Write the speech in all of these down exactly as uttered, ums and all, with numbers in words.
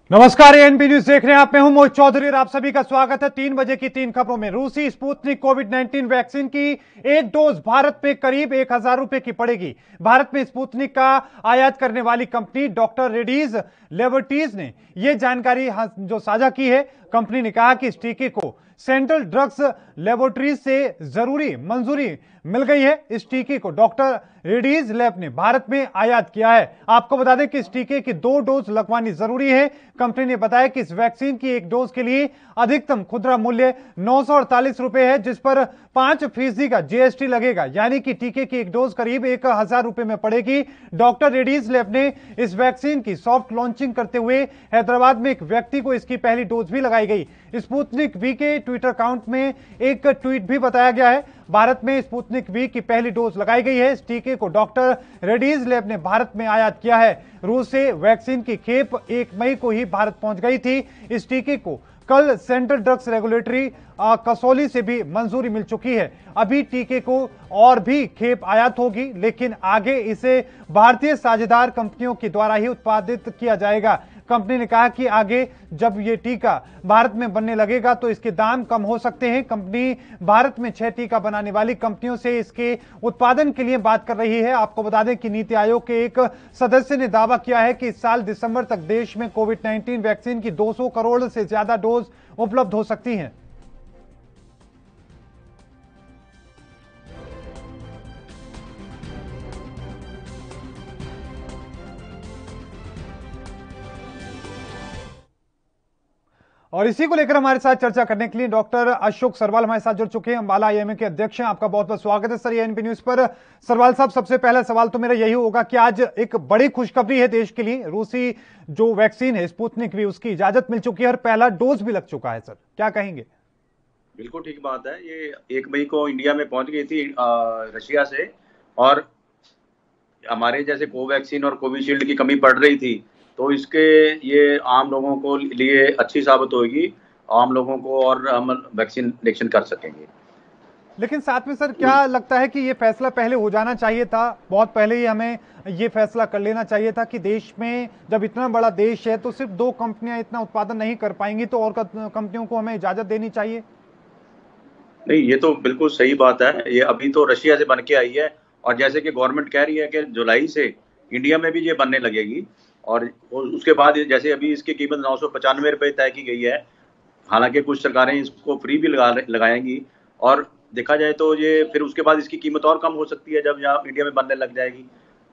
नमस्कार, ANP news देख रहे हैं आप। मैं हूं मोहित चौधरी और आप सभी का स्वागत है तीन बजे की तीन खबरों में। रूसी स्पुतनिक कोविड नाइन्टीन वैक्सीन की एक डोज भारत में करीब एक हजार रुपए की पड़ेगी। भारत में स्पुतनिक का आयात करने वाली कंपनी डॉक्टर रेड्डीज लेबोरेटरीज ने यह जानकारी जो साझा की है। कंपनी ने कहा कि इस टीके को सेंट्रल ड्रग्स लेबोरेटरीज से जरूरी मंजूरी मिल गई है। इस टीके को डॉक्टर रेड्डीज लैब ने भारत में आयात किया है। आपको बता दें कि इस टीके की दो डोज लगवानी जरूरी है। कंपनी ने बताया कि इस वैक्सीन की एक डोज के लिए अधिकतम खुदरा मूल्य नौ सौ अड़तालीस रुपए है, जिस पर पांच फीसदी का जीएसटी लगेगा, यानी कि टीके की एक डोज करीब एक हजार रुपए में पड़ेगी। डॉक्टर रेड्डीज लैब ने इस वैक्सीन की सॉफ्ट लॉन्चिंग करते हुए हैदराबाद में एक व्यक्ति को इसकी पहली डोज भी लगाई गई। स्पुतनिक वी के ट्विटर अकाउंट में एक ट्वीट भी बताया गया है। भारत में स्पुतनिक वी की पहली डोज लगाई गई है। इस टीके को डॉक्टर रेड्डीज लैब ने भारत में आयात किया है। रूस से वैक्सीन की खेप एक मई को ही भारत पहुंच गई थी। इस टीके को कल सेंट्रल ड्रग्स रेगुलेटरी कसौली से भी मंजूरी मिल चुकी है। अभी टीके को और भी खेप आयात होगी, लेकिन आगे इसे भारतीय साझेदार कंपनियों के द्वारा ही उत्पादित किया जाएगा। कंपनी ने कहा कि आगे जब ये टीका भारत में बनने लगेगा तो इसके दाम कम हो सकते हैं। कंपनी भारत में छह टीका बनाने वाली कंपनियों से इसके उत्पादन के लिए बात कर रही है। आपको बता दें कि नीति आयोग के एक सदस्य ने दावा किया है कि इस साल दिसंबर तक देश में कोविड नाइन्टीन वैक्सीन की दो सौ करोड़ से ज्यादा डोज उपलब्ध हो सकती हैं। और इसी को लेकर हमारे साथ चर्चा करने के लिए डॉक्टर अशोक सरवाल हमारे साथ जुड़ चुके हैं। अंबाला आईएमए के अध्यक्ष हैं। आपका बहुत बहुत स्वागत है सर एएनपी न्यूज पर। सरवाल साहब, सबसे पहला सवाल तो मेरा यही होगा कि आज एक बड़ी खुशखबरी है देश के लिए। रूसी जो वैक्सीन है स्पुतनिक वी, उसकी इजाजत मिल चुकी है और पहला डोज भी लग चुका है। सर क्या कहेंगे? बिल्कुल ठीक बात है। ये एक मई को इंडिया में पहुंच गई थी रशिया से, और हमारे जैसे कोवैक्सीन और कोविशील्ड की कमी पड़ रही थी, तो इसके ये आम लोगों को लिए अच्छी साबित होगी। आम लोगों को और हम वैक्सीनेशन कर सकेंगे। लेकिन साथ में सर क्या लगता है कि ये फैसला पहले हो जाना चाहिए था? बहुत पहले ही हमें ये फैसला कर लेना चाहिए था कि देश में जब इतना बड़ा देश है तो सिर्फ दो कंपनियां इतना उत्पादन नहीं कर पाएंगी, तो और कंपनियों को हमें इजाजत देनी चाहिए। नहीं, ये तो बिल्कुल सही बात है। ये अभी तो रशिया से बन के आई है, और जैसे कि गवर्नमेंट कह रही है कि जुलाई से इंडिया में भी ये बनने लगेगी, और उसके बाद जैसे अभी इसकी कीमत नौ सौ पचानवे रुपये तय की गई है। हालांकि कुछ सरकारें इसको फ्री भी लगा लगाएंगी, और देखा जाए तो ये फिर उसके बाद इसकी कीमत और कम हो सकती है जब यहाँ इंडिया में बनने लग जाएगी।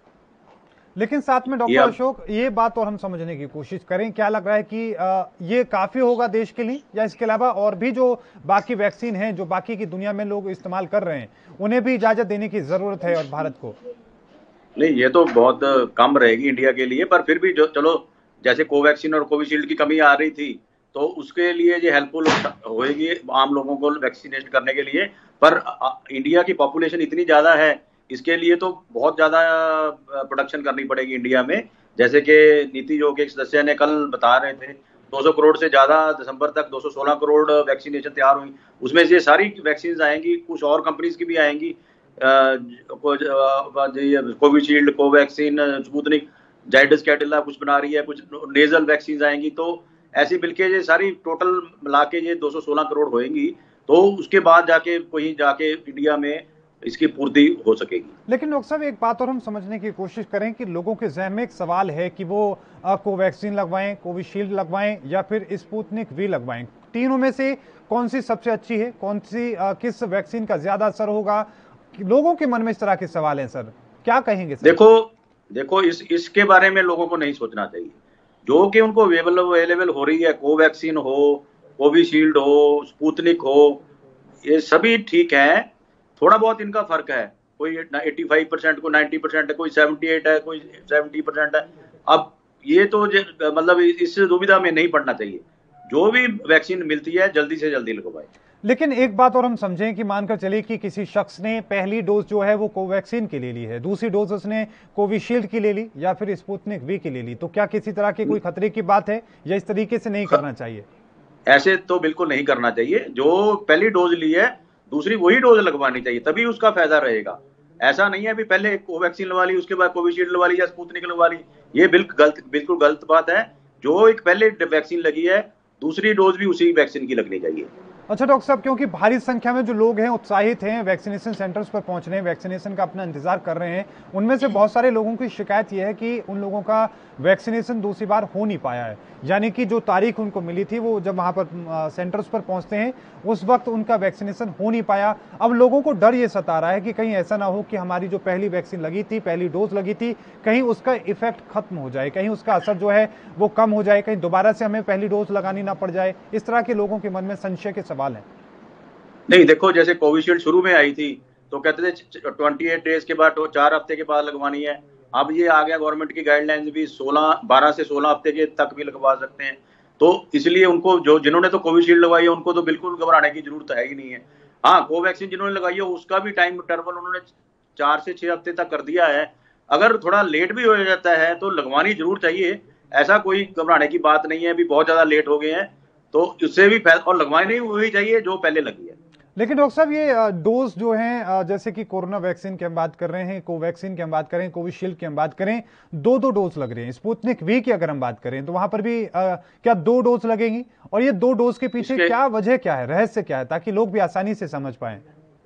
लेकिन साथ में डॉक्टर अशोक, ये बात और हम समझने की कोशिश करें, क्या लग रहा है कि आ, ये काफी होगा देश के लिए, या इसके अलावा और भी जो बाकी वैक्सीन है जो बाकी की दुनिया में लोग इस्तेमाल कर रहे हैं, उन्हें भी इजाजत देने की जरूरत है और भारत को? नहीं, ये तो बहुत कम रहेगी इंडिया के लिए, पर फिर भी जो चलो जैसे कोवैक्सीन और कोविशील्ड की कमी आ रही थी, तो उसके लिए ये हेल्पफुल होएगी आम लोगों को वैक्सीनेशन करने के लिए। पर इंडिया की पॉपुलेशन इतनी ज़्यादा है, इसके लिए तो बहुत ज़्यादा प्रोडक्शन करनी पड़ेगी इंडिया में। जैसे कि नीति आयोग के एक सदस्य ने कल बता रहे थे, दो सौ करोड़ से ज़्यादा दिसंबर तक दो सौ सोलह करोड़ वैक्सीनेशन तैयार हुई। उसमें से सारी वैक्सीन आएंगी, कुछ और कंपनीज की भी आएंगी, Covishield, Covaxin, Sputnik, Zydus Cadila कुछ बना रही है, कुछ नेजल वैक्सीन आएंगी। तो ऐसी मिलके ये सारी टोटल मिला के ये दो सौ सोलह करोड़ होएंगी। तो उसके बाद जाके कोई जाके इंडिया में इसकी पूर्ति हो सकेगी। लेकिन डॉक्टर साहब, एक बात और हम समझने की कोशिश करें कि लोगों के जहन में एक सवाल है कि वो कोवैक्सीन लगवाएं, कोविशील्ड लगवाएं या फिर स्पुतनिक वी लगवाएं। तीनों में से कौन सी सबसे अच्छी है? कौन सी आ, किस वैक्सीन का ज्यादा असर होगा? लोगों के मन में इस तरह के सवाल हैं सर, क्या कहेंगे सर? देखो देखो इस इसके बारे में लोगों को नहीं सोचना चाहिए। जो कि उनको अवेलेबल हो रही है, कोवैक्सीन हो, कोविशील्ड हो, स्पुतनिक हो, ये सभी ठीक है। थोड़ा बहुत इनका फर्क है, कोई पचासी परसेंट को नब्बे परसेंट है, कोई अठहत्तर है, कोई सत्तर परसेंट है। अब ये तो मतलब इस दुविधा में नहीं पड़ना चाहिए। जो भी वैक्सीन मिलती है जल्दी से जल्दी लगवाएं। लेकिन एक बात और हम समझें कि मानकर चलिए कि किसी शख्स ने पहली डोज जो है वो कोवैक्सीन की ले ली है, दूसरी डोज उसने कोविशील्ड की ले ली या फिर स्पुतनिक वी की ले ली, तो क्या किसी तरह की कोई खतरे की बात है, या इस तरीके से नहीं करना चाहिए? ऐसे तो बिल्कुल नहीं करना चाहिए। जो पहली डोज ली है दूसरी वही डोज लगवानी चाहिए, तभी उसका फायदा रहेगा। ऐसा नहीं है भी पहले कोवैक्सीन लगवा ली उसके बाद कोविशील्ड लगवा ली या स्पुतनिक लगवा ली। ये बिल्कुल गलत बिल्कुल गलत बात है। जो एक पहले वैक्सीन लगी है दूसरी डोज भी उसी वैक्सीन की लगनी चाहिए। अच्छा डॉक्टर साहब, क्योंकि भारी संख्या में जो लोग हैं उत्साहित हैं, वैक्सीनेशन सेंटर्स पर पहुंच रहे हैं, वैक्सीनेशन का अपना इंतजार कर रहे हैं, उनमें से बहुत सारे लोगों की शिकायत यह है कि उन लोगों का वैक्सीनेशन दूसरी बार हो नहीं पाया है। यानी कि जो तारीख उनको मिली थी, वो जब वहां पर सेंटर्स पर पहुंचते हैं उस वक्त उनका वैक्सीनेशन हो नहीं पाया। अब लोगों को डर ये सता रहा है कि कहीं ऐसा ना हो कि हमारी जो पहली वैक्सीन लगी थी, पहली डोज लगी थी, कहीं उसका इफेक्ट खत्म हो जाए, कहीं उसका असर जो है वो कम हो जाए, कहीं दोबारा से हमें पहली डोज लगानी ना पड़ जाए। इस तरह के लोगों के मन में संशय के सवाल हैं। नहीं देखो, जैसे कोविशील्ड शुरू में आई थी तो कहते थे ट्वेंटी एट डेज के बाद तो चार हफ्ते के बाद लगवानी है। अब ये आ गया गवर्नमेंट की गाइडलाइंस भी सोलह बारह से सोलह हफ्ते के तक भी लगवा सकते हैं। तो इसलिए उनको जो जिन्होंने तो कोविशील्ड लगवाई है उनको तो बिल्कुल घबराने की जरूरत है ही नहीं है। हाँ, कोवैक्सीन जिन्होंने लगाई है उसका भी टाइम इंटरवल उन्होंने चार से छह हफ्ते तक कर दिया है। अगर थोड़ा लेट भी हो जाता है तो लगवानी जरूर चाहिए, ऐसा कोई घबराने की बात नहीं है। अभी बहुत ज्यादा लेट हो गए हैं तो उससे भी और लगवानी नहीं हुई चाहिए जो पहले लगी है। लेकिन डॉक्टर साहब, ये डोज जो हैं, जैसे कि कोरोना वैक्सीन की हम बात कर रहे हैं, कोवैक्सीन की हम बात करें, कोविशील्ड की हम बात करें, दो दो डोज लग रहे हैं। स्पुतनिक वी की अगर हम बात करें तो वहां पर भी आ, क्या दो डोज लगेंगी? और ये दो डोज के पीछे क्या वजह, क्या है, रहस्य क्या है, ताकि लोग भी आसानी से समझ पाए?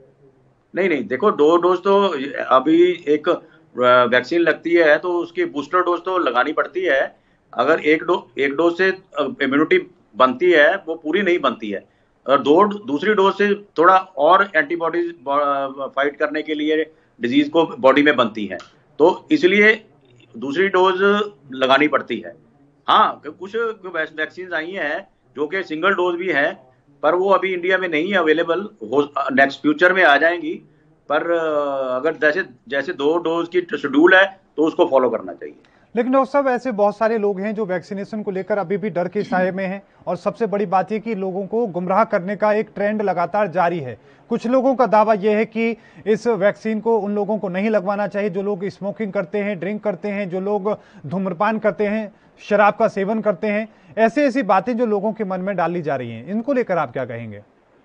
नहीं नहीं देखो, दो डोज तो अभी एक वैक्सीन लगती है तो उसकी बूस्टर डोज तो लगानी पड़ती है। अगर एक डो एक डोज से इम्यूनिटी बनती है वो पूरी नहीं बनती है, और दो दूसरी डोज से थोड़ा और एंटीबॉडीज फाइट करने के लिए डिजीज को बॉडी में बनती है, तो इसलिए दूसरी डोज लगानी पड़ती है। हाँ, कुछ वैक्सीन आई हैं जो कि सिंगल डोज भी है, पर वो अभी इंडिया में नहीं अवेलेबल, हो नेक्स्ट फ्यूचर में आ जाएंगी। पर अगर जैसे जैसे दो डोज की शेड्यूल है तो उसको फॉलो करना चाहिए। लेकिन डॉक्टर साहब, ऐसे बहुत सारे लोग हैं जो वैक्सीनेशन को लेकर अभी भी डर के साए में हैं, और सबसे बड़ी बात यह कि लोगों को गुमराह करने का एक ट्रेंड लगातार जारी है। कुछ लोगों का दावा यह है कि इस वैक्सीन को उन लोगों को नहीं लगवाना चाहिए जो लोग स्मोकिंग करते हैं, ड्रिंक करते हैं, जो लोग धूम्रपान करते हैं, शराब का सेवन करते हैं। ऐसी ऐसी बातें जो लोगों के मन में डाली जा रही हैं, इनको लेकर आप क्या कहेंगे?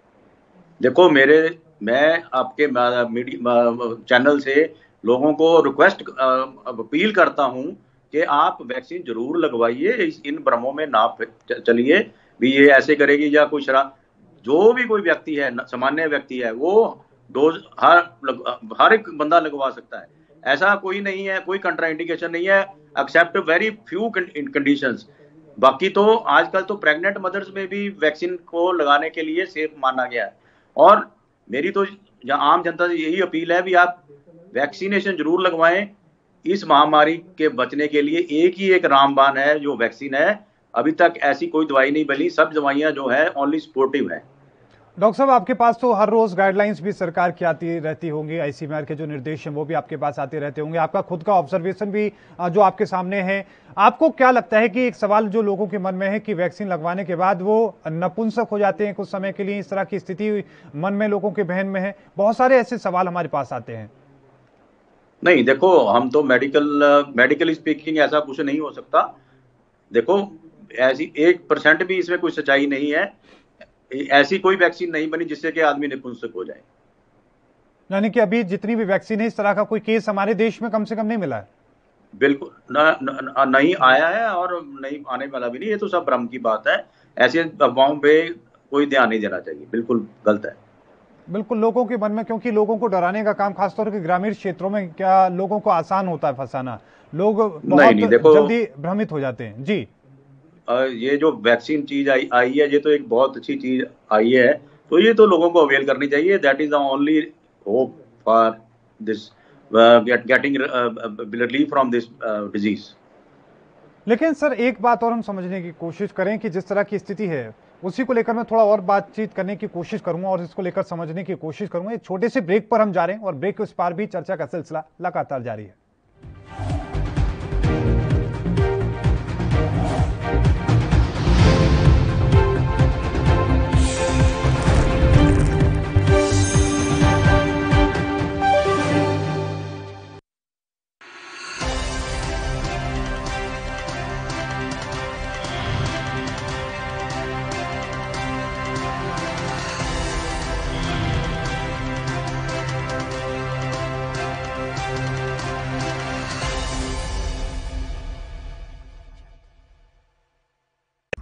देखो, मेरे मैं आपके मीडिया चैनल से लोगों को रिक्वेस्ट अपील करता हूं कि आप वैक्सीन जरूर लगवाइए, इन भ्रमों में ना चलिए भी ये ऐसे करेगी या कोई शराब। जो भी कोई व्यक्ति है, सामान्य व्यक्ति है, वो डोज हर हर एक बंदा लगवा सकता है। ऐसा कोई नहीं है, कोई कंट्राइंडिकेशन नहीं है, एक्सेप्ट वेरी फ्यू कंडीशंस। बाकी तो आजकल तो प्रेग्नेंट मदर्स में भी वैक्सीन को लगाने के लिए सेफ माना गया है। और मेरी तो आम जनता से यही अपील है भी आप वैक्सीनेशन जरूर लगवाएं। इस महामारी के बचने के लिए एक ही एक रामबाण है जो वैक्सीन है। अभी तक ऐसी कोई दवाई नहीं बनी, सब दवाइयां जो है ओनली सपोर्टिव है। डॉक्टर साहब, आपके पास तो हर रोज गाइडलाइंस भी सरकार की आती रहती होंगी, आईसीएमआर के जो निर्देश हैं वो भी आपके पास आते रहते होंगे, आपका खुद का ऑब्जर्वेशन भी जो आपके सामने है। आपको क्या लगता है कि एक सवाल जो लोगों के मन में है कि वैक्सीन लगवाने के बाद वो नपुंसक हो जाते हैं कुछ समय के लिए, इस तरह की स्थिति मन में लोगों के बहन में है? बहुत सारे ऐसे सवाल हमारे पास आते हैं। नहीं देखो, हम तो मेडिकल मेडिकली स्पीकिंग ऐसा कुछ नहीं हो सकता। देखो, ऐसी एक परसेंट भी इसमें कोई सच्चाई नहीं है। ऐसी कोई वैक्सीन नहीं बनी जिससे कि आदमी नपुंसक हो जाए। यानी कि अभी जितनी भी वैक्सीन है, इस तरह का कोई केस हमारे देश में कम से कम नहीं मिला है? बिल्कुल न, न, नहीं आया है और नहीं आने वाला भी नहीं। ये तो सब भ्रम की बात है, ऐसे अफवाहों पे कोई ध्यान नहीं देना चाहिए, बिल्कुल गलत है। बिल्कुल लोगों के मन में, क्योंकि लोगों को डराने का काम खासतौर पर ग्रामीण क्षेत्रों में क्या लोगों को आसान होता है फंसाना, लोग बहुत नहीं, नहीं, देखो, जल्दी भ्रमित हो जाते हैं। जी, ये जो वैक्सीन चीज आई आई है, ये तो एक बहुत अच्छी चीज आई है, तो ये तो लोगों को अवेल करनी चाहिए। That is the only hope for this getting relief from this disease. लेकिन सर, एक बात और हम समझने की कोशिश करें कि जिस तरह की स्थिति है उसी को लेकर मैं थोड़ा और बातचीत करने की कोशिश करूंगा और इसको लेकर समझने की कोशिश करूंगा। एक छोटे से ब्रेक पर हम जा रहे हैं और ब्रेक के उस पार भी चर्चा का सिलसिला लगातार जारी है।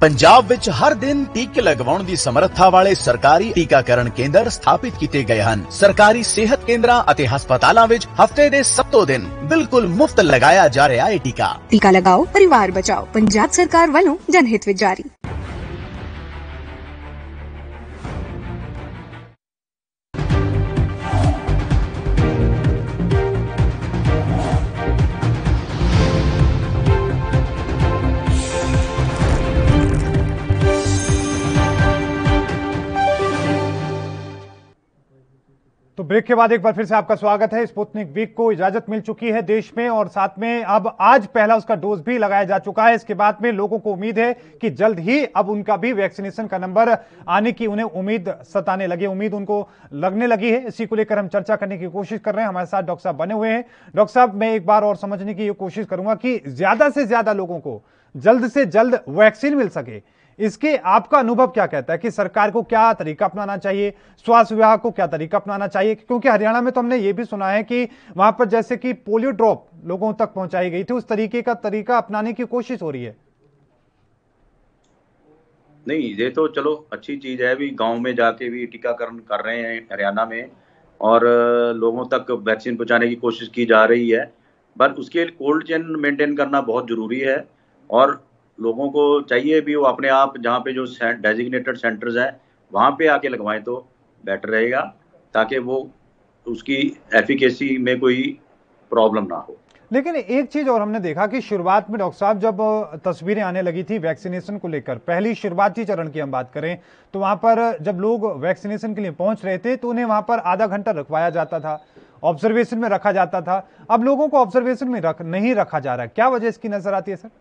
पंजाब विच हर दिन टीके लगवाउण दी समर्था वाले सरकारी टीकाकरण केंद्र स्थापित किए गए हैं। सरकारी सेहत केंद्रां अते हस्पतालां विच हफ्ते दे सत्तों दिन बिल्कुल मुफ्त लगाया जा रहा है टीका। टीका लगाओ, परिवार बचाओ। पंजाब सरकार वालों जनहित विच जारी। तो ब्रेक के बाद एक बार फिर से आपका स्वागत है। स्पुतनिक वीक को इजाजत मिल चुकी है देश में और साथ में अब आज पहला उसका डोज भी लगाया जा चुका है। इसके बाद में लोगों को उम्मीद है कि जल्द ही अब उनका भी वैक्सीनेशन का नंबर आने की उन्हें उम्मीद सताने लगी, उम्मीद उनको लगने लगी है। इसी को लेकर हम चर्चा करने की कोशिश कर रहे हैं। हमारे साथ डॉक्टर साहब बने हुए हैं। डॉक्टर साहब, मैं एक बार और समझने की कोशिश करूंगा कि ज्यादा से ज्यादा लोगों को जल्द से जल्द वैक्सीन मिल सके, इसके आपका अनुभव क्या कहता है कि सरकार को क्या तरीका अपनाना चाहिए, स्वास्थ्य विभाग को क्या तरीका अपनाना चाहिए? क्योंकि हरियाणा में तो हमने ये भी सुना है कि वहां पर जैसे कि पोलियो ड्रॉप लोगों तक पहुंचाई गई थी, उस तरीके का तरीका अपनाने की कोशिश हो रही है। नहीं, ये तो चलो अच्छी चीज है, भी गांव में जाके भी टीकाकरण कर रहे हैं हरियाणा में और लोगों तक वैक्सीन पहुंचाने की कोशिश की जा रही है। बट उसके कोल्ड चेन मेंटेन करना बहुत जरूरी है और लोगों को चाहिए भी वो अपने आप जहाँ पे जो डेजिग्नेटेड सेंटर्स हैं वहाँ पे आके लगवाएं तो बेटर रहेगा, ताकि वो उसकी एफिकेसी में कोई प्रॉब्लम ना हो। लेकिन एक चीज और हमने देखा कि शुरुआत में डॉक्टर साहब जब तस्वीरें आने लगी थी वैक्सीनेशन को लेकर, पहली शुरुआती चरण की हम बात करें तो वहां पर जब लोग वैक्सीनेशन के लिए पहुंच रहे थे तो उन्हें वहां पर आधा घंटा रखवाया जाता था, ऑब्जर्वेशन में रखा जाता था। अब लोगों को ऑब्जर्वेशन में रख नहीं रखा जा रहा है, क्या वजह इसकी नजर आती है सर?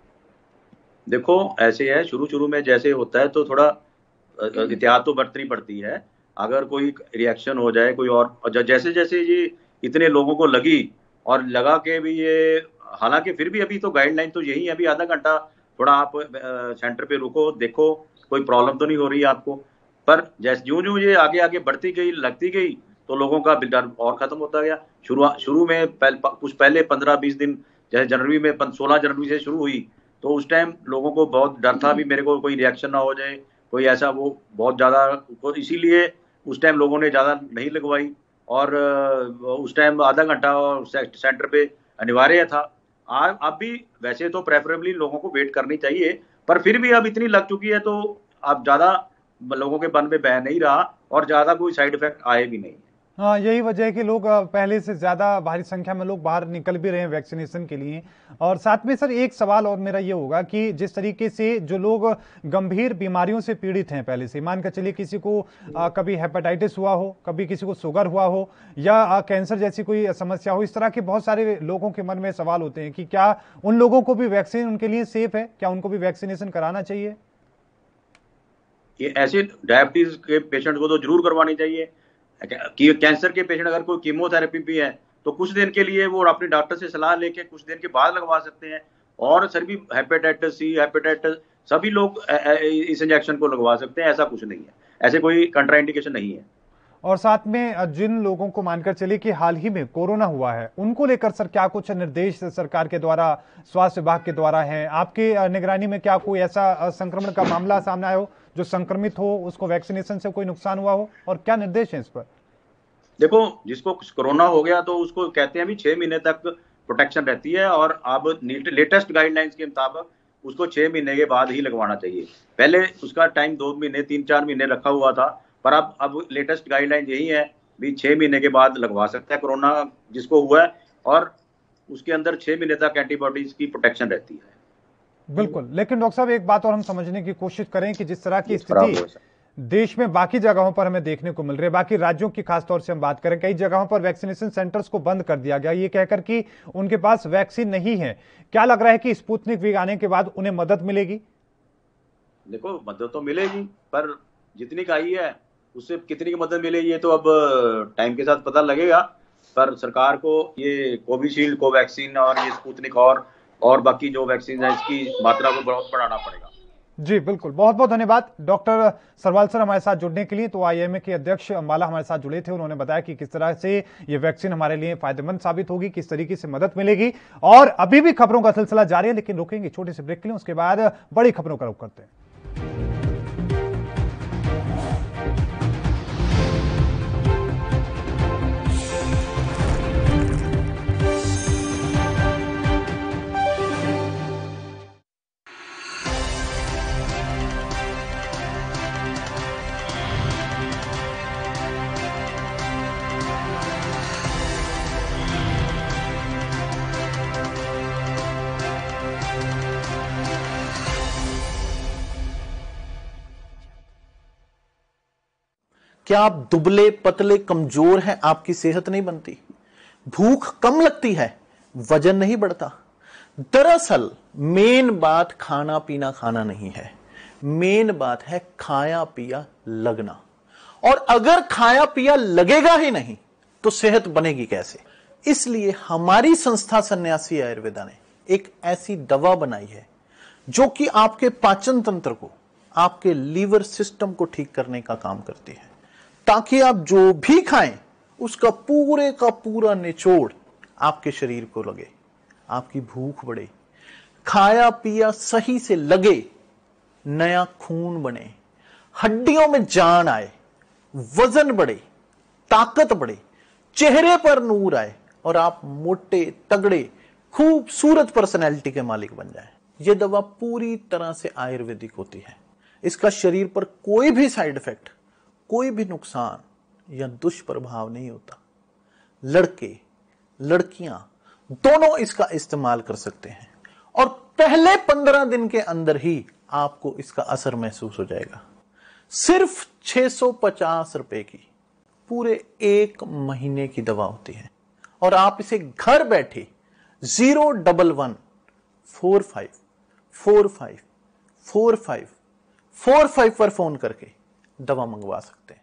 देखो ऐसे है, शुरू शुरू में जैसे होता है तो थोड़ा एहतियात तो बरतनी पड़ती है। अगर कोई रिएक्शन हो जाए कोई और, जैसे जैसे ये इतने लोगों को लगी और लगा के भी ये, हालांकि फिर भी अभी तो गाइडलाइन तो यही है, अभी आधा घंटा थोड़ा आप सेंटर पे रुको, देखो कोई प्रॉब्लम तो नहीं हो रही है आपको। पर जैसे यूं यूं ये आगे आगे बढ़ती गई, लगती गई, तो लोगों का डर और खत्म होता गया। शुरू शुरू में पहल, कुछ पहले पंद्रह बीस दिन, जैसे जनवरी में सोलह जनवरी से शुरू हुई तो उस टाइम लोगों को बहुत डर था भी मेरे को कोई रिएक्शन ना हो जाए, कोई ऐसा, वो बहुत ज़्यादा, तो इसीलिए उस टाइम लोगों ने ज़्यादा नहीं लगवाई और उस टाइम आधा घंटा सेंटर पे अनिवार्य था। आज अब भी वैसे तो प्रेफरेबली लोगों को वेट करनी चाहिए, पर फिर भी अब इतनी लग चुकी है तो अब ज़्यादा लोगों के मन में बह नहीं रहा और ज़्यादा कोई साइड इफेक्ट आए भी नहीं। हाँ, यही वजह है कि लोग पहले से ज्यादा भारी संख्या में लोग बाहर निकल भी रहे हैं वैक्सीनेशन के लिए। और साथ में सर एक सवाल और मेरा ये होगा कि जिस तरीके से जो लोग गंभीर बीमारियों से पीड़ित हैं पहले से, मान कर चलिए किसी को आ, कभी हेपेटाइटिस हुआ हो, कभी किसी को शुगर हुआ हो या आ, कैंसर जैसी कोई समस्या हो, इस तरह के बहुत सारे लोगों के मन में सवाल होते हैं कि क्या उन लोगों को भी वैक्सीन उनके लिए सेफ है, क्या उनको भी वैक्सीनेशन कराना चाहिए? ये ऐसे डायबिटीज के पेशेंट को तो जरूर करवानी चाहिए। कि कैंसर के पेशेंट अगर कोई कीमोथेरेपी भी है तो कुछ दिन के लिए वो अपने डॉक्टर से सलाह लेके कुछ दिन के बाद लगवा सकते हैं। और सर भी हेपेटाइटिस सी, हेपेटाइटिस सभी लोग इस इंजेक्शन को लगवा सकते हैं, ऐसा कुछ नहीं है, ऐसे कोई कंट्राइंडिकेशन नहीं है। और साथ में जिन लोगों को मानकर चलिए कि हाल ही में कोरोना हुआ है, उनको लेकर सर क्या कुछ निर्देश सरकार के द्वारा, स्वास्थ्य विभाग के द्वारा है? आपके निगरानी में क्या कोई ऐसा संक्रमण का मामला सामने आया हो जो संक्रमित हो, उसको वैक्सीनेशन से कोई नुकसान हुआ हो, और क्या निर्देश है इस पर? देखो, जिसको कोरोना हो गया तो उसको कहते हैं भी छह महीने तक प्रोटेक्शन रहती है और अब लेटेस्ट गाइडलाइंस के मुताबिक उसको छह महीने के बाद ही लगवाना चाहिए। पहले उसका टाइम दो महीने तीन चार महीने रखा हुआ था, पर अब अब लेटेस्ट गाइडलाइन यही है भी छह महीने के बाद लगवा सकता है कोरोना जिसको हुआ है, और उसके अंदर छह महीने तक एंटीबॉडीज की प्रोटेक्शन रहती है। बिल्कुल। लेकिन डॉक्टर साहब एक बात और हम समझने की कोशिश करें कि जिस तरह की स्थिति देश में बाकी जगहों पर हमें देखने को मिल रही है, बाकी राज्यों की खासतौर से हम बात करें, कई जगहों पर वैक्सीनेशन सेंटर्स को बंद कर दिया गया ये कहकर कि उनके पास वैक्सीन नहीं है। क्या लग रहा है कि स्पुतनिक वी आने के बाद उन्हें मदद मिलेगी? देखो, मदद तो मिलेगी, पर जितनी का आई है उससे कितनी की मदद मिलेगी ये तो अब टाइम के साथ पता लगेगा। पर सरकार को ये कोविशील्ड, कोवैक्सीन और ये स्पुतनिक और और बाकी जो वैक्सीन है इसकी मात्रा को बहुत बढ़ाना पड़ेगा। जी बिल्कुल, बहुत बहुत धन्यवाद डॉक्टर सरवाल सर हमारे साथ जुड़ने के लिए। तो आईएमए के अध्यक्ष अंबाला हमारे साथ जुड़े थे, उन्होंने बताया कि किस तरह से ये वैक्सीन हमारे लिए फायदेमंद साबित होगी, किस तरीके से मदद मिलेगी। और अभी भी खबरों का सिलसिला जारी है, लेकिन रुकेंगे छोटे से ब्रेक के लिए, उसके बाद बड़ी खबरों का रुख करते हैं। क्या आप दुबले पतले कमजोर हैं, आपकी सेहत नहीं बनती, भूख कम लगती है, वजन नहीं बढ़ता? दरअसल मेन बात खाना पीना खाना नहीं है, मेन बात है खाया पिया लगना। और अगर खाया पिया लगेगा ही नहीं तो सेहत बनेगी कैसे? इसलिए हमारी संस्था सन्यासी आयुर्वेदा ने एक ऐसी दवा बनाई है जो कि आपके पाचन तंत्र को, आपके लीवर सिस्टम को ठीक करने का काम करती है, ताकि आप जो भी खाएं उसका पूरे का पूरा निचोड़ आपके शरीर को लगे, आपकी भूख बढ़े, खाया पिया सही से लगे, नया खून बने, हड्डियों में जान आए, वजन बढ़े, ताकत बढ़े, चेहरे पर नूर आए और आप मोटे तगड़े खूबसूरत पर्सनैलिटी के मालिक बन जाएं। यह दवा पूरी तरह से आयुर्वेदिक होती है। इसका शरीर पर कोई भी साइड इफेक्ट, कोई भी नुकसान या दुष्प्रभाव नहीं होता। लड़के लड़कियां दोनों इसका इस्तेमाल कर सकते हैं और पहले पंद्रह दिन के अंदर ही आपको इसका असर महसूस हो जाएगा। सिर्फ छह सौ पचास रुपए की पूरे एक महीने की दवा होती है और आप इसे घर बैठे zero double one four five four five four five four five पर फोन करके दवा मंगवा सकते हैं।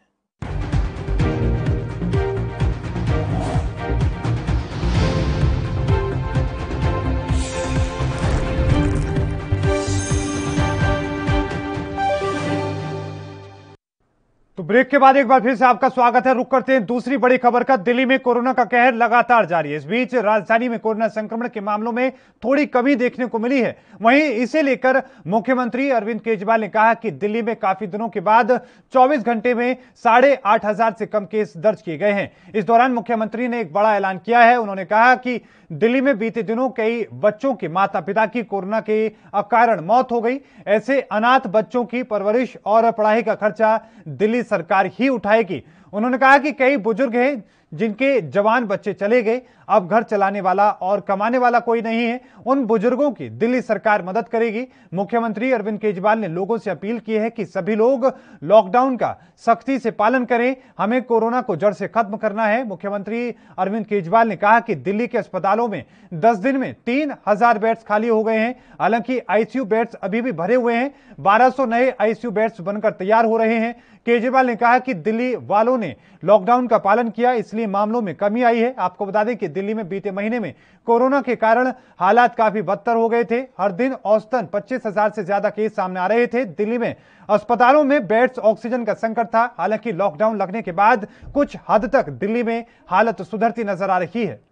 तो ब्रेक के बाद एक बार फिर से आपका स्वागत है। रुक करते हैं दूसरी बड़ी खबर का। दिल्ली में कोरोना का कहर लगातार जारी है। इस बीच राजधानी में कोरोना संक्रमण के मामलों में थोड़ी कमी देखने को मिली है। वहीं इसे लेकर मुख्यमंत्री अरविंद केजरीवाल ने कहा कि दिल्ली में काफी दिनों के बाद चौबीस घंटे में साढ़े आठ हजार से कम केस दर्ज किए गए हैं। इस दौरान मुख्यमंत्री ने एक बड़ा ऐलान किया है। उन्होंने कहा कि दिल्ली में बीते दिनों कई बच्चों के माता पिता की कोरोना के कारण मौत हो गई। ऐसे अनाथ बच्चों की परवरिश और पढ़ाई का खर्चा दिल्ली सरकार ही उठाएगी। उन्होंने कहा कि कई बुजुर्ग हैं जिनके जवान बच्चे चले गए, अब घर चलाने वाला और कमाने वाला कोई नहीं है। उन बुजुर्गों की दिल्ली सरकार मदद करेगी। मुख्यमंत्री अरविंद केजरीवाल ने लोगों से अपील की है कि सभी लोग लॉकडाउन का सख्ती से पालन करें। हमें कोरोना को जड़ से खत्म करना है। मुख्यमंत्री अरविंद केजरीवाल ने कहा कि दिल्ली के अस्पतालों में दस दिन में तीन हजार बेड्स खाली हो गए हैं। हालांकि आईसीयू बेड्स अभी भी भरे हुए हैं। बारह सौ नए आईसीयू बेड्स बनकर तैयार हो रहे हैं। केजरीवाल ने कहा कि दिल्ली वालों ने लॉकडाउन का पालन किया, इसलिए मामलों में कमी आई है। आपको बता दें कि दिल्ली में बीते महीने में कोरोना के कारण हालात काफी बदतर हो गए थे। हर दिन औसतन पच्चीस हजार से ज्यादा केस सामने आ रहे थे। दिल्ली में अस्पतालों में बेड्स, ऑक्सीजन का संकट था। हालांकि लॉकडाउन लगने के बाद कुछ हद तक दिल्ली में हालत सुधरती नजर आ रही है।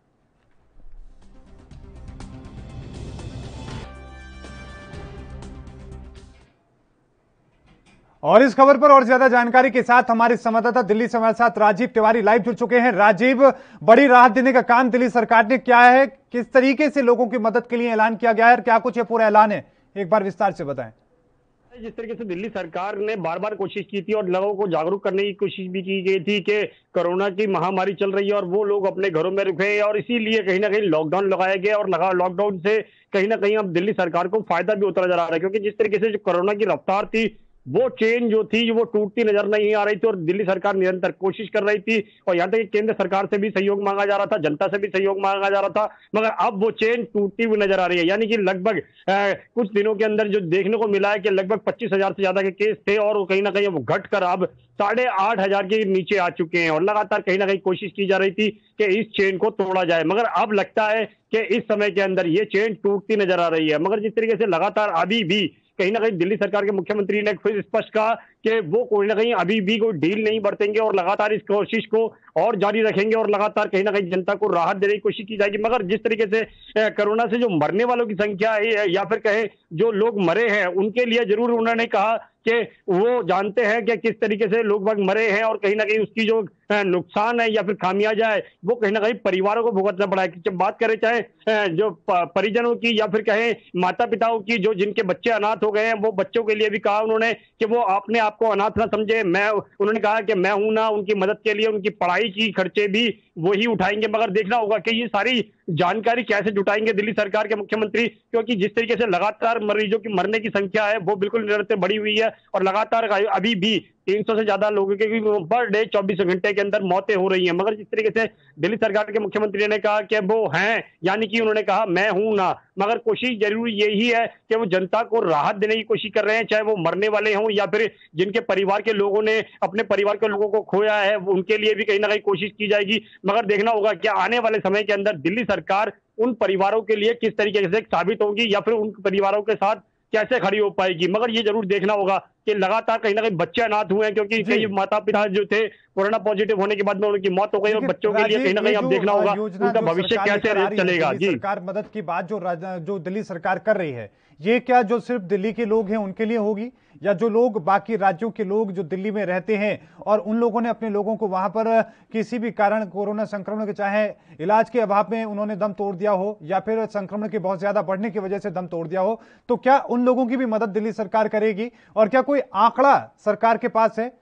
और इस खबर पर और ज्यादा जानकारी के साथ हमारे संवाददाता दिल्ली से हमारे साथ राजीव तिवारी लाइव जुड़ चुके हैं। राजीव, बड़ी राहत देने का काम दिल्ली सरकार ने किया है, किस तरीके से लोगों की मदद के लिए ऐलान किया गया है और क्या कुछ ये पूरा ऐलान है, एक बार विस्तार से बताएं। जिस तरीके से दिल्ली सरकार ने बार बार कोशिश की थी और लोगों को जागरूक करने की कोशिश भी की गई थी कि कोरोना की महामारी चल रही है और वो लोग अपने घरों में रुके, और इसीलिए कहीं ना कहीं लॉकडाउन लगाया गया और लगा लॉकडाउन से कहीं ना कहीं अब दिल्ली सरकार को फायदा भी उतरा जा रहा है, क्योंकि जिस तरीके से जो कोरोना की रफ्तार थी वो चेन जो थी वो टूटती नजर नहीं आ रही थी और दिल्ली सरकार निरंतर कोशिश कर रही थी। और यहाँ तक कि केंद्र सरकार से भी सहयोग मांगा जा रहा था, जनता से भी सहयोग मांगा जा रहा था, मगर अब वो चेन टूटती हुई नजर आ रही है। यानी कि लगभग कुछ दिनों के अंदर जो देखने को मिला है कि लगभग पच्चीस हजार से ज्यादा के केस थे और कहीं ना कहीं वो घट कर अब साढ़े आठ हजार के नीचे आ चुके हैं। और लगातार कहीं ना कहीं कोशिश की जा रही थी कि इस चेन को तोड़ा जाए, मगर अब लगता है कि इस समय के अंदर ये चेन टूटती नजर आ रही है। मगर जिस तरीके से लगातार अभी भी कहीं ना कहीं दिल्ली सरकार के मुख्यमंत्री ने फिर स्पष्ट कहा कि वो कोई ना कहीं अभी भी कोई डील नहीं बरतेंगे और लगातार इस कोशिश को और जारी रखेंगे और लगातार कहीं ना कहीं जनता को राहत देने की कोशिश की जाएगी। मगर जिस तरीके से कोरोना से जो मरने वालों की संख्या है या फिर कहे जो लोग मरे हैं, उनके लिए जरूर उन्होंने कहा कि वो जानते हैं कि किस तरीके से लोग बाग मरे हैं और कहीं ना कहीं उसकी जो नुकसान है या फिर खामियाजा है वो कहीं ना कहीं परिवारों को भुगतना पड़ा है। जब बात करें चाहे जो परिजनों की या फिर कहें माता पिताओं की जो जिनके बच्चे अनाथ हो गए हैं, वो बच्चों के लिए भी कहा उन्होंने कि वो अपने आप को अनाथ ना समझे। मैं उन्होंने कहा कि मैं हूं ना, उनकी मदद के लिए उनकी पढ़ाई की खर्चे भी वही उठाएंगे। मगर देखना होगा कि ये सारी जानकारी कैसे जुटाएंगे दिल्ली सरकार के मुख्यमंत्री, क्योंकि जिस तरीके से लगातार मरीजों की मरने की संख्या है वो बिल्कुल निरंतर बढ़ी हुई है और लगातार अभी भी तीन सौ से ज्यादा लोगों के पर डे चौबीस घंटे के अंदर मौतें हो रही हैं। मगर जिस तरीके से दिल्ली सरकार के मुख्यमंत्री ने कहा कि वो हैं, यानी कि उन्होंने कहा मैं हूं ना, मगर कोशिश जरूर यही है कि वो जनता को राहत देने की कोशिश कर रहे हैं, चाहे वो मरने वाले हों या फिर जिनके परिवार के लोगों ने अपने परिवार के लोगों को खोया है, उनके लिए भी कहीं ना कहीं कोशिश की जाएगी। मगर देखना होगा कि आने वाले समय के अंदर दिल्ली सरकार उन परिवारों के लिए किस तरीके से साबित होगी या फिर उन परिवारों के साथ कैसे खड़ी हो पाएगी। मगर ये जरूर देखना होगा कि लगातार कहीं ना कहीं बच्चे अनाथ हुए हैं, क्योंकि कई माता पिता जो थे कोरोना पॉजिटिव होने के बाद में उनकी मौत हो गई और बच्चों के लिए कहीं ना कहीं अब देखना होगा उनका भविष्य कैसे चलेगा। जी, सरकार मदद की बात जो जो दिल्ली सरकार कर रही है, ये क्या जो सिर्फ दिल्ली के लोग हैं उनके लिए होगी या जो लोग बाकी राज्यों के लोग जो दिल्ली में रहते हैं और उन लोगों ने अपने लोगों को वहां पर किसी भी कारण कोरोना संक्रमण के चाहे इलाज के अभाव में उन्होंने दम तोड़ दिया हो या फिर संक्रमण के बहुत ज्यादा बढ़ने की वजह से दम तोड़ दिया हो, तो क्या उन लोगों की भी मदद दिल्ली सरकार करेगी और क्या कोई आंकड़ा सरकार के पास है?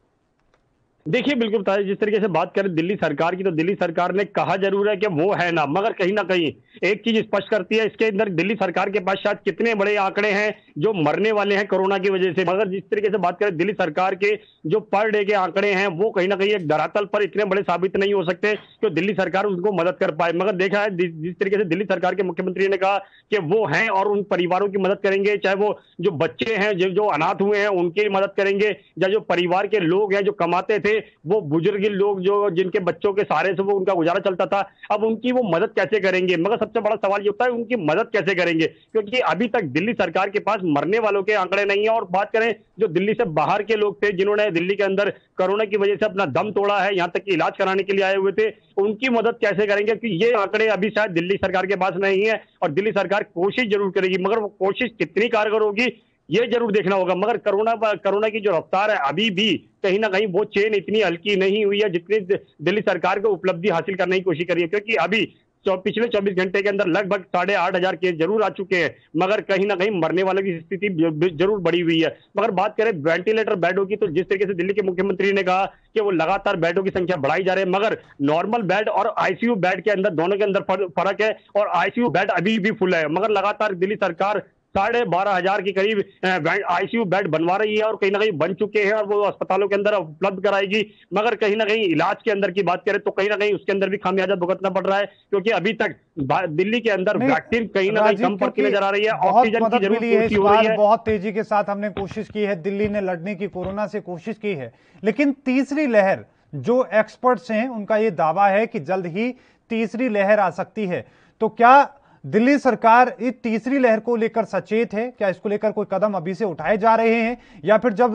देखिए, बिल्कुल बताया, जिस तरीके से बात करें दिल्ली सरकार की, तो दिल्ली सरकार ने कहा जरूर है कि वो है ना, मगर कहीं ना कहीं एक चीज स्पष्ट करती है इसके अंदर दिल्ली सरकार के पास शायद कितने बड़े आंकड़े हैं जो मरने वाले हैं कोरोना की वजह से। मगर जिस तरीके से बात करें दिल्ली सरकार के जो पर डे के आंकड़े हैं वो कहीं ना कहीं एक धरातल पर इतने बड़े साबित नहीं हो सकते कि दिल्ली सरकार उनको मदद कर पाए। मगर देखा है जिस तरीके से दिल्ली सरकार के मुख्यमंत्री ने कहा कि वो हैं और उन परिवारों की मदद करेंगे, चाहे वो जो बच्चे हैं जो, जो अनाथ हुए हैं उनकी मदद करेंगे, या जो परिवार के लोग हैं जो कमाते थे, वो बुजुर्ग लोग जो जिनके बच्चों के सहारे से वो उनका गुजारा चलता था, अब उनकी वो मदद कैसे करेंगे। मगर सबसे बड़ा सवाल ये होता है उनकी मदद कैसे करेंगे, क्योंकि अभी तक दिल्ली सरकार के पास मरने वालों के आंकड़े नहीं है। और बात करें जो दिल्ली से बाहर के लोग थे जिन्होंने दिल्ली के अंदर कोरोना की वजह से अपना दम तोड़ा है, यहां तक कि इलाज कराने के लिए आए हुए थे, उनकी मदद कैसे करेंगे, क्योंकि ये आंकड़े अभी शायद दिल्ली सरकार के पास नहीं है। और दिल्ली सरकार कोशिश जरूर करेगी, मगर वो कोशिश कितनी कारगर होगी ये जरूर देखना होगा। मगर कोरोना कोरोना की जो रफ्तार है अभी भी कहीं ना कहीं वो चेन इतनी हल्की नहीं हुई है जितनी दिल्ली सरकार को उपलब्धि हासिल करने की कोशिश करी है, क्योंकि अभी पिछले चौबीस घंटे के अंदर लगभग साढ़े आठ हजार केस जरूर आ चुके हैं, मगर कहीं ना कहीं मरने वालों की स्थिति जरूर बढ़ी हुई है। मगर बात करें वेंटिलेटर बेडों की, तो जिस तरीके से दिल्ली के मुख्यमंत्री ने कहा कि वो लगातार बेडों की संख्या बढ़ाई जा रही है, मगर नॉर्मल बेड और आईसीयू बेड के अंदर दोनों के अंदर फर्क है और आईसीयू बेड अभी भी फुल है। मगर लगातार दिल्ली सरकार साढ़े बारह हजार के करीब आईसीयू बेड बनवा रही है और कहीं ना कहीं बन चुके हैं और वो अस्पतालों के अंदर उपलब्ध कराएगी। मगर कहीं ना कहीं इलाज के अंदर की बात करें तो कहीं ना कहीं उसके अंदर भी खामियाजा भुगतना पड़ रहा है, क्योंकि अभी तक दिल्ली के अंदर वैक्सीन कहीं ना कहीं कम पड़ती नजर आ रही है, ऑक्सीजन की जरूरत पूर्ति हो रही है। बहुत तेजी के साथ हमने कोशिश की है, दिल्ली ने लड़ने की कोरोना से कोशिश की है, लेकिन तीसरी लहर जो एक्सपर्ट्स हैं उनका यह दावा है कि जल्द ही तीसरी लहर आ सकती है। तो क्या दिल्ली सरकार इस तीसरी लहर को लेकर सचेत है? क्या इसको लेकर कोई कदम अभी से उठाए जा रहे हैं या फिर जब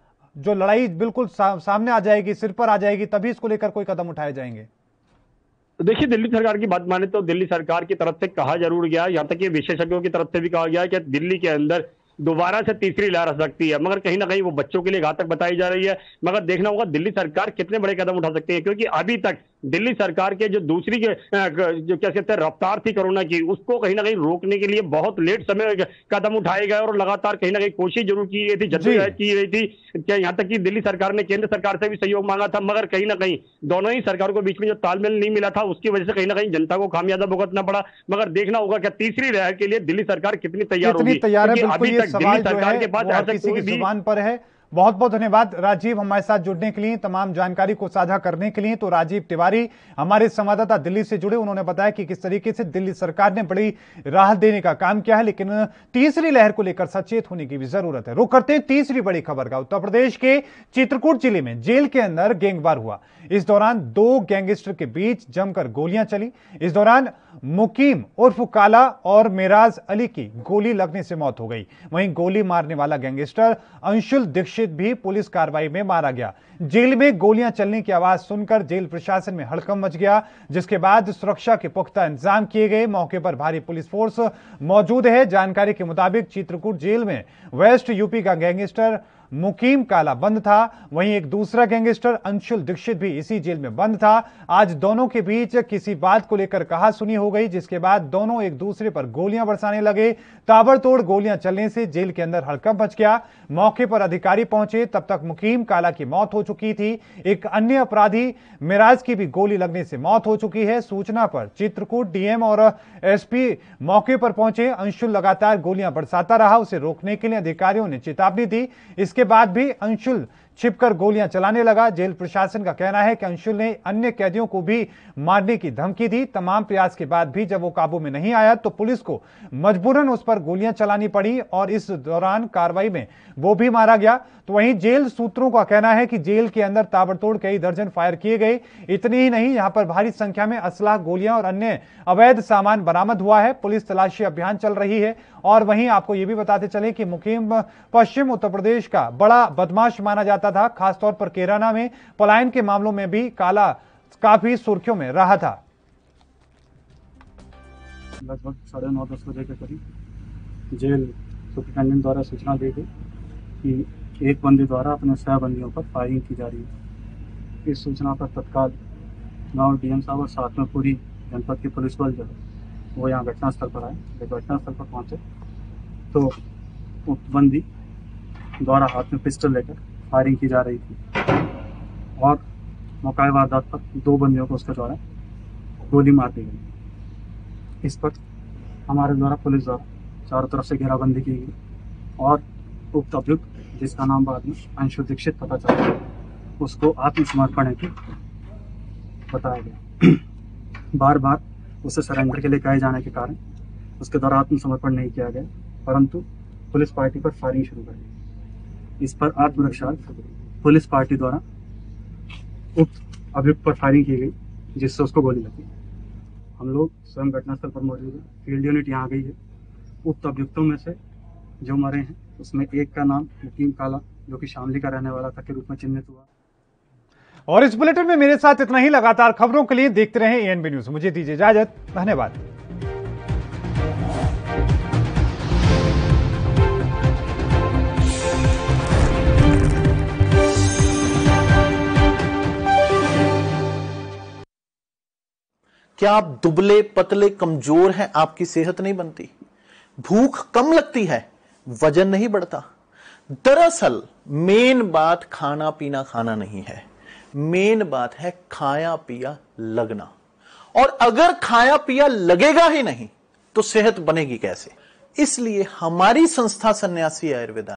जो लड़ाई बिल्कुल सा, सामने आ जाएगी, सिर पर आ जाएगी, तभी इसको लेकर कोई कदम उठाए जाएंगे? देखिए, दिल्ली सरकार की बात माने तो दिल्ली सरकार की तरफ से कहा जरूर गया, यहां तक कि विशेषज्ञों की तरफ से भी कहा गया कि दिल्ली के अंदर दोबारा से तीसरी लहर आ सकती है, मगर कहीं ना कहीं वो बच्चों के लिए घातक बताई जा रही है। मगर देखना होगा दिल्ली सरकार कितने बड़े कदम उठा सकती है, क्योंकि अभी तक दिल्ली सरकार के जो दूसरी के जो क्या कहते हैं रफ्तार थी कोरोना की, उसको कहीं ना कहीं रोकने के लिए बहुत लेट समय कदम उठाए गए और लगातार कहीं ना कहीं कोशिश जरूर की गई थी, जद्दोजहद की गई थी, क्या यहाँ तक कि दिल्ली सरकार ने केंद्र सरकार से भी सहयोग मांगा था। मगर कहीं ना कहीं दोनों ही सरकारों के बीच में जो तालमेल नहीं मिला था उसकी वजह से कहीं ना कहीं जनता को खामियाजा भुगतना पड़ा। मगर देखना होगा कि तीसरी लहर के लिए दिल्ली सरकार कितनी तैयार होगी, अभी तक दिल्ली सरकार के पास किसी की जुबान पर है। बहुत बहुत धन्यवाद राजीव हमारे साथ जुड़ने के लिए, तमाम जानकारी को साझा करने के लिए। तो राजीव तिवारी हमारे संवाददाता दिल्ली से जुड़े, उन्होंने बताया कि किस तरीके से दिल्ली सरकार ने बड़ी राहत देने का काम किया है, लेकिन तीसरी लहर को लेकर सचेत होने की भी जरूरत है। रुक करते हैं तीसरी बड़ी खबर का। उत्तर प्रदेश के चित्रकूट जिले में जेल के अंदर गैंगवार हुआ। इस दौरान दो गैंगस्टर के बीच जमकर गोलियां चली। इस दौरान मुकीम उर्फ काला और मेराज अली की गोली लगने से मौत हो गई। वहीं गोली मारने वाला गैंगस्टर अंशुल दीक्षित भी पुलिस कार्रवाई में मारा गया। जेल में गोलियां चलने की आवाज सुनकर जेल प्रशासन में हड़कंप मच गया, जिसके बाद सुरक्षा के पुख्ता इंतजाम किए गए। मौके पर भारी पुलिस फोर्स मौजूद है। जानकारी के मुताबिक चित्रकूट जेल में वेस्ट यूपी का गैंगस्टर मुकीम काला बंद था, वहीं एक दूसरा गैंगस्टर अंशुल दीक्षित भी इसी जेल में बंद था। आज दोनों के बीच किसी बात को लेकर कहासुनी हो गई, जिसके बाद दोनों एक दूसरे पर गोलियां बरसाने लगे। ताबड़तोड़ गोलियां चलने से जेल के अंदर हड़कंप मच गया। मौके पर अधिकारी पहुंचे, तब तक मुकीम काला की मौत हो चुकी थी। एक अन्य अपराधी मिराज की भी गोली लगने से मौत हो चुकी है। सूचना पर चित्रकूट डीएम और एसपी मौके पर पहुंचे। अंशुल लगातार गोलियां बरसाता रहा, उसे रोकने के लिए अधिकारियों ने चेतावनी दी। इसके बाद भी अंशुल छिपकर गोलियां चलाने लगा। जेल प्रशासन का कहना है कि अंशुल ने अन्य कैदियों को भी मारने की धमकी दी। तमाम प्रयास के बाद भी जब वो काबू में नहीं आया तो पुलिस को मजबूरन उस पर गोलियां चलानी पड़ी और इस दौरान कार्रवाई में वो भी मारा गया। तो वहीं जेल सूत्रों का कहना है कि जेल के अंदर ताबड़तोड़ कई दर्जन फायर किए गए। इतनी ही नहीं, यहां पर भारी संख्या में असलाह, गोलियां और अन्य अवैध सामान बरामद हुआ है। पुलिस तलाशी अभियान चल रही है। और वहीं आपको यह भी बताते चले कि मुकीम पश्चिम उत्तर प्रदेश का बड़ा बदमाश माना जाता था। खासतौर पर केराना में पलायन के मामलों में भी काला काफी सुर्खियों में रहा था। लगभग साढ़े नौ दस बजे के करीब जेल सुपरिटेंडेंट द्वारा सूचना दी गई कि एक बंदी द्वारा अपने सह बंदियों पर फायरिंग की जा रही है। इस सूचना पर तत्काल गाँव डीएम साहब और साथ में पूरी जनपद की पुलिस बल जो है वो यहाँ घटनास्थल पर आए। जब घटनास्थल पर पहुँचे तो उक्त बंदी द्वारा हाथ में पिस्टल लेकर फायरिंग की जा रही थी और मौका वारदात पर दो बंदियों को उसके द्वारा गोली मार दी गई। इस पर हमारे द्वारा पुलिस द्वारा चारों तरफ से घेराबंदी की गई और उक्त अभियुक्त, जिसका नाम बाद में अंशुल दीक्षित पता चला, उसको आत्मसमर्पण की बताया गया। बार बार उसे सरेंडर के लिए कहे जाने के कारण उसके द्वारा आत्मसमर्पण नहीं किया गया, परंतु पुलिस पार्टी पर फायरिंग शुरू कर दी। इस पर आत्मरक्षा पुलिस पार्टी द्वारा उक्त अभियुक्त पर फायरिंग की गई, जिससे उसको गोली लगी। हम लोग स्वयं घटनास्थल पर मौजूद हैं। फील्ड यूनिट यहाँ गई है। उक्त अभियुक्तों में से जो मरे हैं उसमें एक का नाम मुकीम काला, जो कि शामली का रहने वाला था, के रूप में चिन्हित हुआ। और इस बुलेटिन में मेरे साथ इतना ही। लगातार खबरों के लिए देखते रहें एएनबी न्यूज। मुझे दीजिए इजाजत। धन्यवाद। क्या आप दुबले पतले कमजोर हैं? आपकी सेहत नहीं बनती, भूख कम लगती है, वजन नहीं बढ़ता। दरअसल मेन बात खाना पीना खाना नहीं है, मेन बात है खाया पिया लगना। और अगर खाया पिया लगेगा ही नहीं तो सेहत बनेगी कैसे? इसलिए हमारी संस्था सन्यासी आयुर्वेदा